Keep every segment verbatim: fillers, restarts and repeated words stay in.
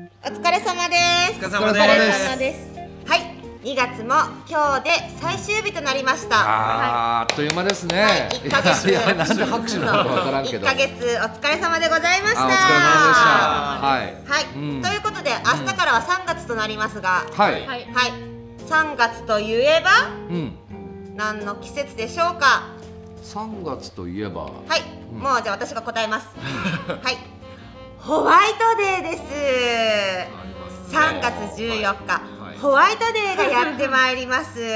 お疲れ様です。 お疲れ様です。 はい、にがつも今日で最終日となりました。 あー、あっという間ですね。はい、 いっかげつ。 いや、なんで拍手なのかわからんけど。 いっかげつお疲れ様でございました。 お疲れ様でした。はい。 はい、うん、ということで明日からはさんがつとなりますが、 はい。 はい。さんがつといえば、うん、何の季節でしょうか。 さんがつといえば、はい、 うん、もうじゃあ私が答えます。はい。ホワイトデーです。さんがつじゅうよっか、はい、ホワイトデーがやってまいります。はい。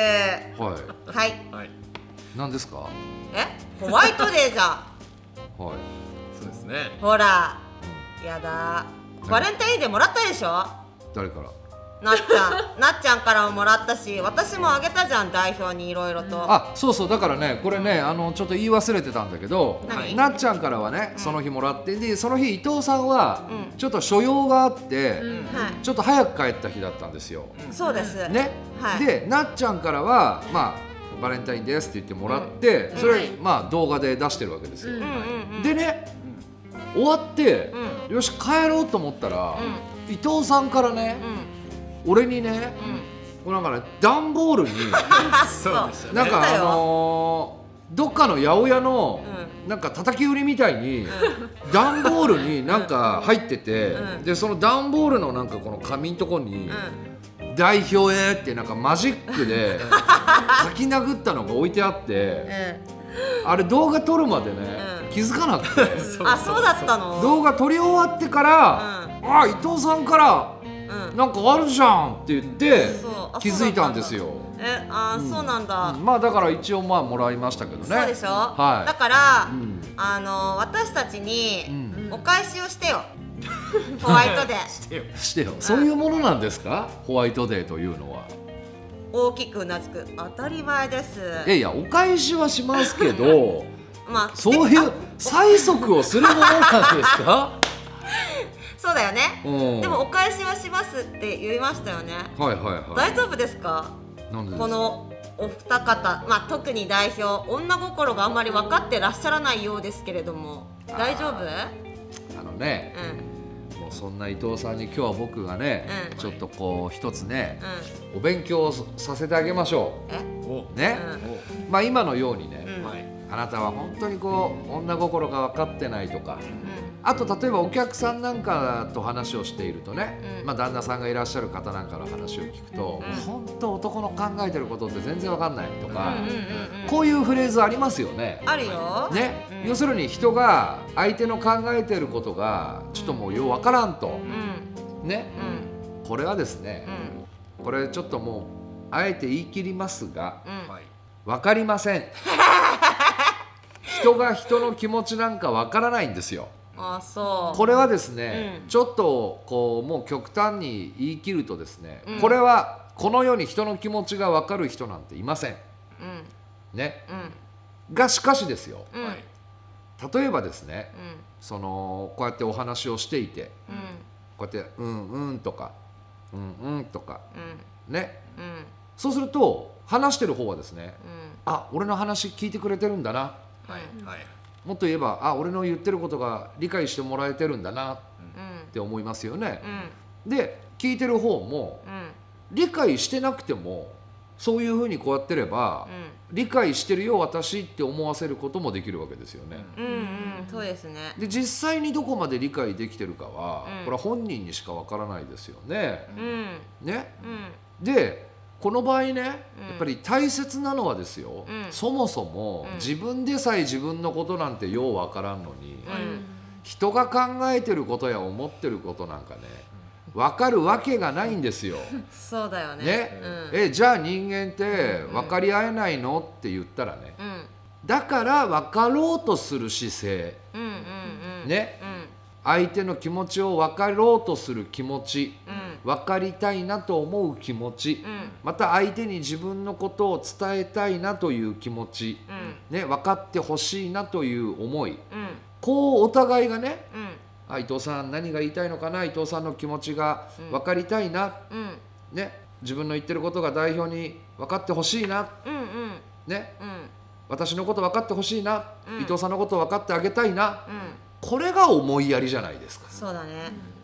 はい。 何ですか？ え、ホワイトデーじゃん。はい。 そうですね。 ほら、やだ。バレンタインデーもらったでしょ？ 誰から？ なっちゃん、なっちゃんからももらったし、私もあげたじゃん、代表にいろいろと。 あ、そうそう、だからね、これね、あのちょっと言い忘れてたんだけど、なっちゃんからはね、その日もらって、でその日伊藤さんはちょっと所用があって、ちょっと早く帰った日だったんですよ。 そうです。 ね、でなっちゃんからはまあバレンタインですって言ってもらって、それまあ動画で出してるわけですよ。でね、終わってよし帰ろうと思ったら、伊藤さんからね。俺にね、こうなんかね、段ボールになんかあのどっかの八百屋のなんか叩き売りみたいに段ボールになんか入ってて、でその段ボールのなんかこの紙のとこに「代表へ」ってなんかマジックで書き殴ったのが置いてあって、あれ動画撮るまでね気づかなくて、 あ、そうだったの？ 動画撮り終わってから「あ、伊藤さんからなんかあるじゃん」って言って気づいたんですよ。 え、あ、そうなんだ。 まあだから一応まあもらいましたけどね。 そうでしょ。はい。だからあの私たちにお返しをしてよ。ホワイトデー。 してよ。してよ。そういうものなんですか？ホワイトデーというのは。 大きくうなずく。当たり前です。 いやいや、お返しはしますけど、まあそういう催促をするものなんですか？ そうだよね。でもお返しはしますって言いましたよね。 はいはいはい。 大丈夫ですか？なんでですか？このお二方、まあ特に代表、女心があんまり分かってらっしゃらないようですけれども、大丈夫？ あのね、うん、もうそんな伊藤さんに今日は僕がね、うん、ちょっとこう一つね、うん、お勉強をさせてあげましょう。え？ね、うん、まあ今のようにね、うん、あなたは本当にこう女心が分かってないとか。うん、あと例えばお客さんなんかと話をしているとね、うん、まあ旦那さんがいらっしゃる方なんかの話を聞くと、うん、本当男の考えてることって全然わかんないとか、こういうフレーズありますよね。 あるよ。 ね、うん、要するに人が相手の考えてることがちょっともうようわからんと、うん、ね、うん、これはですね、うん、これちょっともうあえて言い切りますが、うん、わかりません。人が人の気持ちなんかわからないんですよ。 あ、そう。 これはですね、うん、ちょっとこうもう極端に言い切るとですね、うん、これはこの世に人の気持ちが分かる人なんていません、うん、ね、うん、がしかしですよ、うん、例えばですね、うん、そのこうやってお話をしていて、うん、こうやって「うんうん」とか「うんうん」とか、うん、ね、うん、そうすると話してる方はですね、うん、あ、俺の話聞いてくれてるんだな、はいはい、もっと言えば、あ、俺の言ってることが理解してもらえてるんだなって思いますよね、うん、で聞いてる方も、うん、理解してなくてもそういうふうにこうやってれば、うん、理解してるよ私って思わせることもできるわけですよね。 うんうん、そうですね。 で実際にどこまで理解できてるかは、うん、これは本人にしかわからないですよね。うん、ね、うん、でこの場合ね、やっぱり大切なのはですよ、うん、そもそも自分でさえ自分のことなんてようわからんのに、うん、人が考えてることや思ってることなんかね、分かるわけがないんですよ。 そうだよね。 ね、うん、えじゃあ人間って分かり合えないのって言ったらね、うん、だから分かろうとする姿勢、ね、うん、相手の気持ちを分かろうとする気持ち、うん、分かりたいなと思う気持ち、うん、また相手に自分のことを伝えたいなという気持ち、うん、ね、分かってほしいなという思い、うん、こうお互いがね、うん、あ、伊藤さん何が言いたいのかな、伊藤さんの気持ちが分かりたいな、うん、ね、自分の言ってることが代表に分かってほしいな、うんうん、ね、うん、私のこと分かってほしいな、うん、伊藤さんのこと分かってあげたいな、うん、これが思いやりじゃないですか。 そうだね。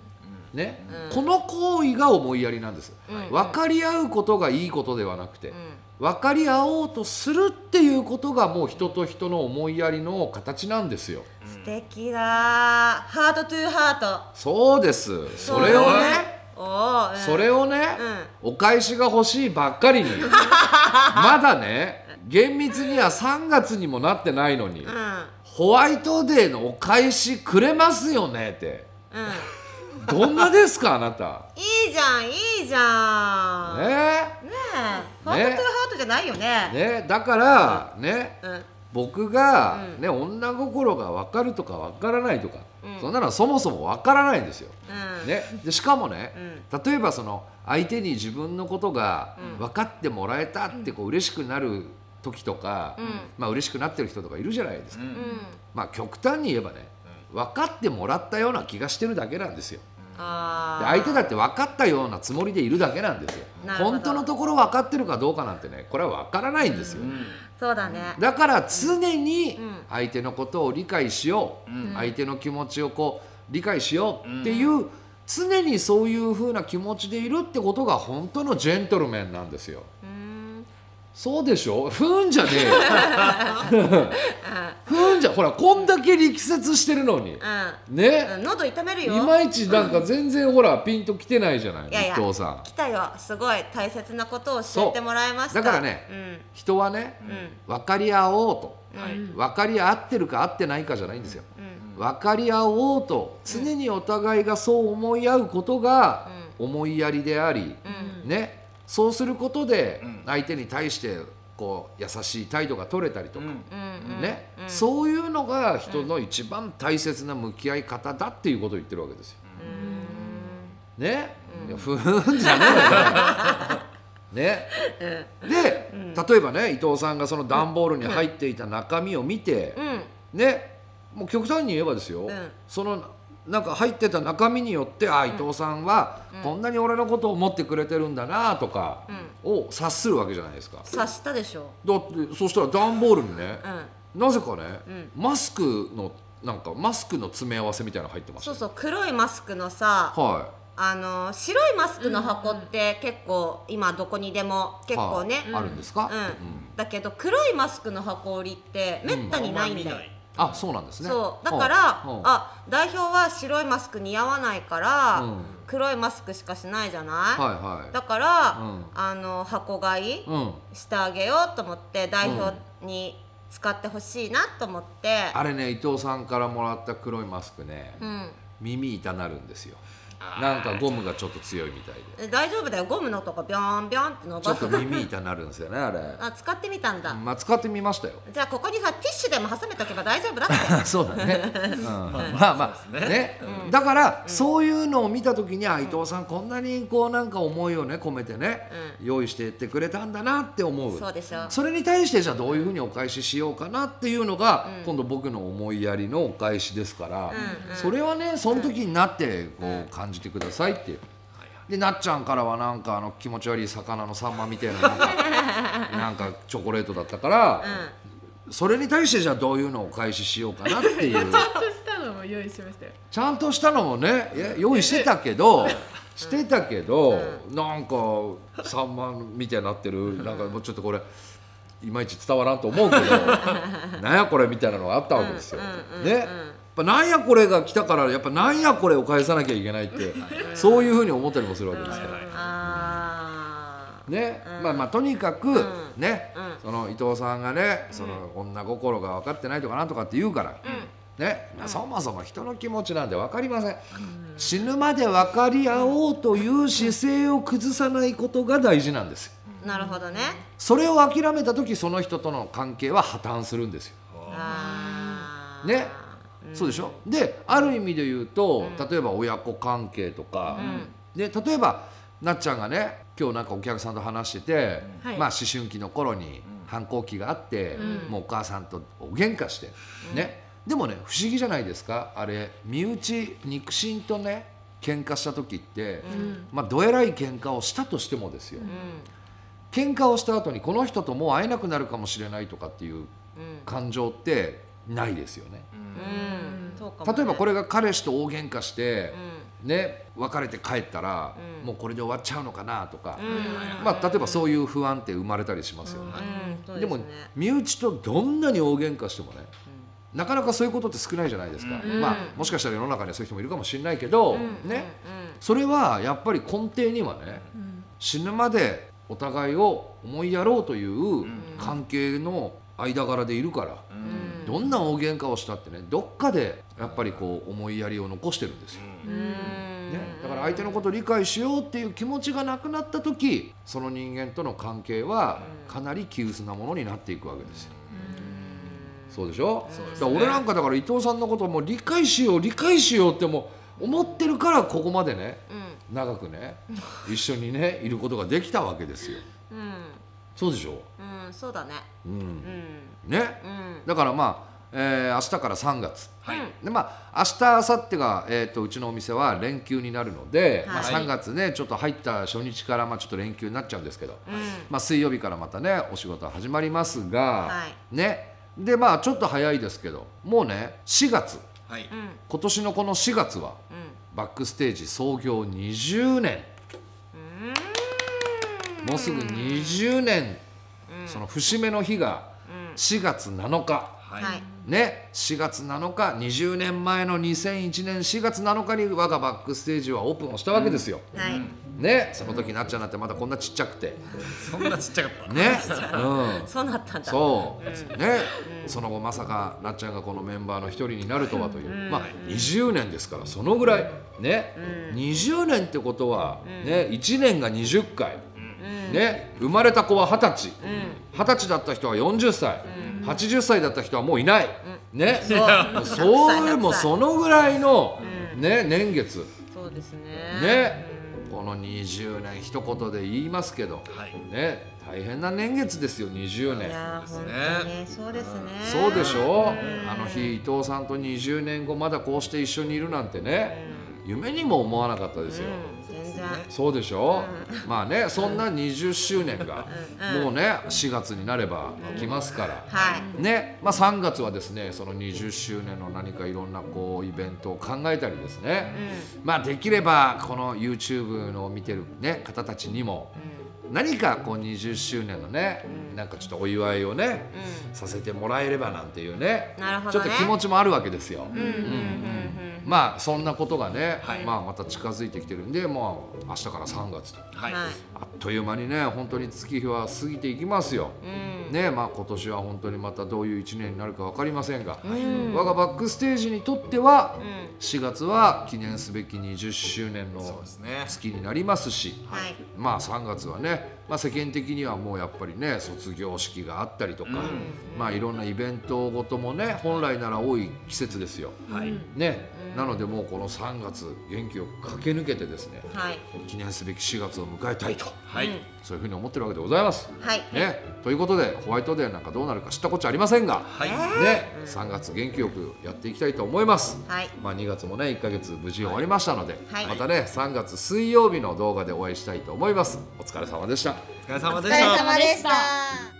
ね、この行為が思いやりなんです。分かり合うことがいいことではなくて、分かり合おうとするっていうことがもう人と人の思いやりの形なんですよ。 素敵だ。ハートトゥーハート。 そうです。それをね、 お、うん、 それをね、うん、お返しが欲しいばっかりにまだね厳密にはさんがつにもなってないのに、うん、ホワイトデーのお返しくれますよねって、うん、どんなですかあなた。 いいじゃんいいじゃんねえねえハートトゥーハートじゃないよね。 ねだからね、うん、僕が、うん、ね女心が分かるとか分からないとか、うん、そんなのはそもそも分からないんですよ、うん、ね、でしかもね、うん、例えばその相手に自分のことが分かってもらえたってこう嬉しくなる時とか、うん、まあ嬉しくなってる人とかいるじゃないですか、うん、まあ極端に言えばね分かってもらったような気がしてるだけなんですよ。あで相手だって分かったようなつもりでいるだけなんですよ。本当のところ分かってるかどうかなんてねこれは分からないんですよ、うん、 そうだね。 だから常に相手のことを理解しよう、うん、相手の気持ちをこう理解しようっていう、うん、常にそういう風な気持ちでいるってことが本当のジェントルメンなんですよ。そうでしょ。ふーんじゃねえよふーんじゃほらこんだけ力説してるのに、うん、ね、 うん、喉痛めるよ。 いまいちなんか全然ほらピンときてないじゃない、 いやいや伊藤さん。 来たよ。すごい大切なことを教えてもらいました。 だからね、うん、人はね、うん、分かり合おうと、うん、分かり合ってるか合ってないかじゃないんですよ、うん、分かり合おうと常にお互いがそう思い合うことが思いやりであり、うん、ね、そうすることで相手に対してこう優しい態度が取れたりとか、ね、そういうのが人の一番大切な向き合い方だっていうことを言ってるわけですよ。ね、いやふーんじゃねえよね。で、例えばね伊藤さんがその段ボールに入っていた中身を見て、ね、もう極端に言えばですよ、そのなんか入ってた中身によってあ伊藤さんはこんなに俺のことを思ってくれてるんだなとかを察するわけじゃないですか。 察したでしょ。 だってそしたら段ボールにね、うん、なぜかね、うん、マスクのなんかマスクの詰め合わせみたいなの入ってました、ね、そうそう黒いマスクのさ、はい、あの白いマスクの箱って結構今どこにでも結構ね、 はあ、あるんですか、 うんうん、だけど黒いマスクの箱売りってめったにないんだよ、うんあ、そうなんですね。 そうだから、あ、代表は白いマスク似合わないから、うん、黒いマスクしかしないじゃない、はいはい、だから、うん、あの箱買いしてあげようと思って代表に使ってほしいなと思って、 うん、あれね伊藤さんからもらった黒いマスクね、うん、耳痛なるんですよ。なんかゴムがちょっと強いみたいで。 大丈夫だよ、ゴムのとこビョンビョンって伸ばす。 ちょっと耳痛なるんですよねあれ。 あ、使ってみたんだ。 まあ使ってみましたよ。 じゃあここにさティッシュでも挟めとけば大丈夫だってそうだね、うん、まあまあね、うん、だから、うん、そういうのを見た時にあ伊藤さんこんなにこうなんか思いをね込めてね、うん、用意していってくれたんだなって思う。 そうでしょ。 それに対してじゃあどういうふうにお返ししようかなっていうのが、うん、今度僕の思いやりのお返しですから、うんうん、それはねその時になってこう感じてくださいっていう。でなっちゃんからはなんかあの気持ち悪い魚のサンマみたいななんかなんかチョコレートだったから、うん、それに対してじゃあどういうのをお返ししようかなっていうちゃんとしたのも用意しましたよ。 ちゃんとしたのもね用意してたけどしてたけど、うん、なんかサンマみたいになってるなんかもうちょっとこれいまいち伝わらんと思うけどなんやこれみたいなのがあったわけですよ。ね。なんやこれが来たからやっぱなんやこれを返さなきゃいけないってそういうふうに思ったりもするわけですから。ね、まあまあとにかくね、その伊藤さんがねその女心が分かってないとかなんとかって言うからね、そもそも人の気持ちなんて分かりません。死ぬまで分かり合おうという姿勢を崩さないことが大事なんですよ。 なるほどね。 それを諦めた時その人との関係は破綻するんですよ。ね。そうでしょ。である意味で言うと、うん、例えば親子関係とか、うん、で例えばなっちゃんがね今日なんかお客さんと話してて、うん、まあ思春期の頃に反抗期があって、うん、もうお母さんとお喧嘩して、うん、ねでもね不思議じゃないですかあれ身内肉親とね喧嘩した時って、うん、まあどえらい喧嘩をしたとしてもですよ、うん、喧嘩をした後にこの人ともう会えなくなるかもしれないとかっていう感情ってないですよね。うん、例えばこれが彼氏と大喧嘩して、うん、 ね、別れて帰ったら、うん、もうこれで終わっちゃうのかなとか、 うん、 まあ、例えばそういう不安って生まれたりしますよね。うんうん、でも身内とどんなに大喧嘩してもね、うん、なかなかそういうことって少ないじゃないですか、うん、まあ、もしかしたら世の中にはそういう人もいるかもしれないけど、うん、ね、うん、それはやっぱり根底にはね、うん、死ぬまでお互いを思いやろうという関係の間柄でいるから、うん、どんな大喧嘩をしたってね、どっかでやっぱりこう思いやりを残してるんですよ、うん、ね、だから相手のことを理解しようっていう気持ちがなくなった時、その人間との関係はかなり急須なものになっていくわけですよ。うん、そうでしょ、うん、だから俺なんかだから伊藤さんのことをもう理解しよう理解しようってもう思ってるからここまでね、うん、長くね一緒にねいることができたわけですよ。うん、そうでしょ。 うん、そうだね。 うん、うん、ね、うん、だからまあ、えー、明日からさんがつ、はい、でまあ明日明後日が、えー、とうちのお店は連休になるので、はい、まあ、さんがつねちょっと入った初日からまあちょっと連休になっちゃうんですけど、うん、まあ、水曜日からまたねお仕事始まりますが、はい、ね、でまあちょっと早いですけどもうねしがつ、はい、今年のこのしがつは、うん、バックステージ創業にじゅうねん、もうすぐにじゅうねん、うん、その節目の日がしがつなのか、はい、ね、しがつなのか、にじゅうねんまえのにせんいちねんしがつなのかに我がバックステージはオープンをしたわけですよ、うん、はい、ね、その時なっちゃんなんてまだこんなちっちゃくてそんなちっちゃかったね、 うん、そうなったんだ。 そう、うん、ね、うん、その後まさかなっちゃんがこのメンバーの一人になるとはという、うん、まあにじゅうねんですからそのぐらいね、うん、にじゅうねんってことは、ね、いちねんがにじゅっかい、うん、ね、生まれた子ははたち、はたちだった人はよんじゅっさい、うん、はちじゅっさいだった人はもういない、うん、ね、そうそうもうそのぐらいの、うん、ね、年月、 そうですね、 ね、うん、このにじゅうねん一言で言いますけど、はい、ね、大変な年月ですよにじゅうねん。 いや本当にそうですね。 そうでしょ、うん、あの日伊藤さんとにじゅうねんごまだこうして一緒にいるなんてね、うん、夢にも思わなかったですよ、うん、全然そうでしょ、うん、まあね、そんなにじゅっしゅうねんがもうねしがつになれば来ますから、うん、ね、まあ、さんがつはですねそのにじゅっしゅうねんの何かいろんなこうイベントを考えたりですね、うん、まあできればこの YouTube の見てる、ね、方たちにも、うん、何かこうにじゅっしゅうねんのね、うん、なんかちょっとお祝いをね、うん、させてもらえればなんていうね、なるほどね、ちょっと気持ちもあるわけですよ。まあそんなことがね、はい、まあまた近づいてきてるんで、まあ明日からさんがつと、はい、あっという間にね本当に月日は過ぎていきますよ、うん、ね、まあ今年は本当にまたどういういちねんになるか分かりませんが、うん、我がバックステージにとっては、うん、しがつは記念すべきにじゅっしゅうねんの月になりますし、はい、まあさんがつはね、まあ、世間的にはもうやっぱりね卒業式があったりとか、うん、まあいろんなイベントごともね本来なら多い季節ですよ、はい、ね、なのでもうこのさんがつ元気を駆け抜けてですね、はい、記念すべきしがつを迎えたいと、はい、そういうふうに思ってるわけでございます、はい、ね、ということでホワイトデーなんかどうなるか知ったこっちゃありませんが、はい、ね、さんがつ元気よくやっていきたいと思います、はい、まあ、にがつもねいっかげつ無事終わりましたので、はい、またねさんがつ水曜日の動画でお会いしたいと思います。お疲れ様でした。 お疲れ様でした。 お疲れ様でした。